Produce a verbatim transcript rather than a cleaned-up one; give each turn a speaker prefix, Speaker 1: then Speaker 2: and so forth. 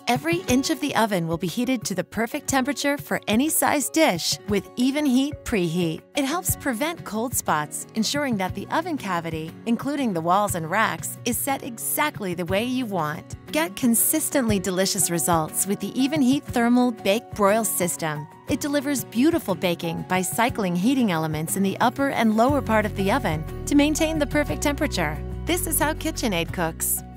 Speaker 1: Every inch of the oven will be heated to the perfect temperature for any size dish with Even Heat Preheat. It helps prevent cold spots, ensuring that the oven cavity, including the walls and racks, is set exactly the way you want. Get consistently delicious results with the Even Heat Thermal Bake Broil system. It delivers beautiful baking by cycling heating elements in the upper and lower part of the oven to maintain the perfect temperature. This is how KitchenAid cooks.